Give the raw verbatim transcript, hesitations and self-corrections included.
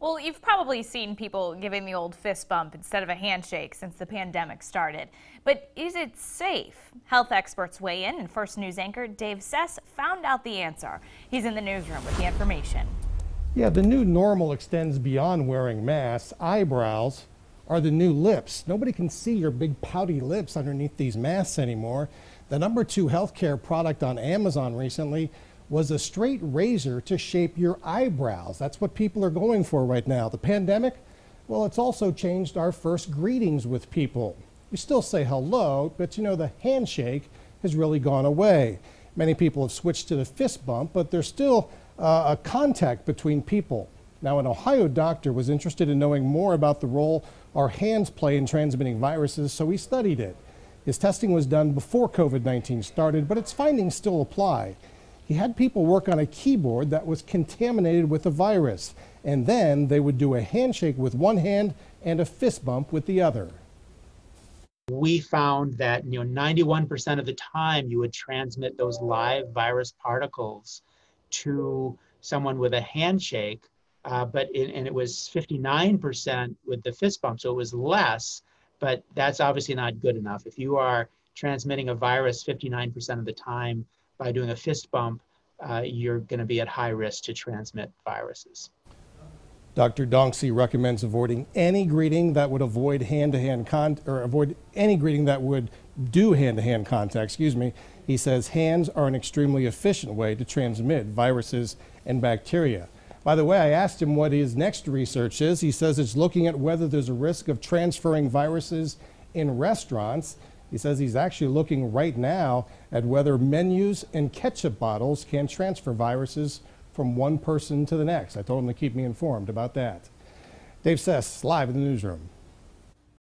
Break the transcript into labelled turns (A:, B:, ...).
A: Well, you've probably seen people giving the old fist bump instead of a handshake since the pandemic started. But is it safe? Health experts weigh in, and First News anchor Dave Sess found out the answer. He's in the newsroom with the information.
B: Yeah, the new normal extends beyond wearing masks. Eyebrows are the new lips. Nobody can see your big pouty lips underneath these masks anymore. The number two healthcare product on Amazon recently was a straight razor to shape your eyebrows. That's what people are going for right now. The pandemic, well, it's also changed our first greetings with people. We still say hello, but you know, the handshake has really gone away. Many people have switched to the fist bump, but there's still uh, a contact between people. Now, an Ohio doctor was interested in knowing more about the role our hands play in transmitting viruses, so he studied it. His testing was done before COVID nineteen started, but its findings still apply. He had people work on a keyboard that was contaminated with a virus, and then they would do a handshake with one hand and a fist bump with the other.
C: We found that you know ninety-one percent of the time you would transmit those live virus particles to someone with a handshake, uh, but it, and it was fifty-nine percent with the fist bump, so it was less, but that's obviously not good enough. If you are transmitting a virus fifty-nine percent of the time by doing a fist bump, uh, you're going to be at high risk to transmit viruses.
B: Doctor Donksy recommends avoiding any greeting that would avoid hand-to-hand con or avoid any greeting that would do hand-to-hand contact. Excuse me. He says hands are an extremely efficient way to transmit viruses and bacteria. By the way, I asked him what his next research is. He says it's looking at whether there's a risk of transferring viruses in restaurants. He says he's actually looking right now at whether menus and ketchup bottles can transfer viruses from one person to the next. I told him to keep me informed about that. Dave Sess, live in the newsroom.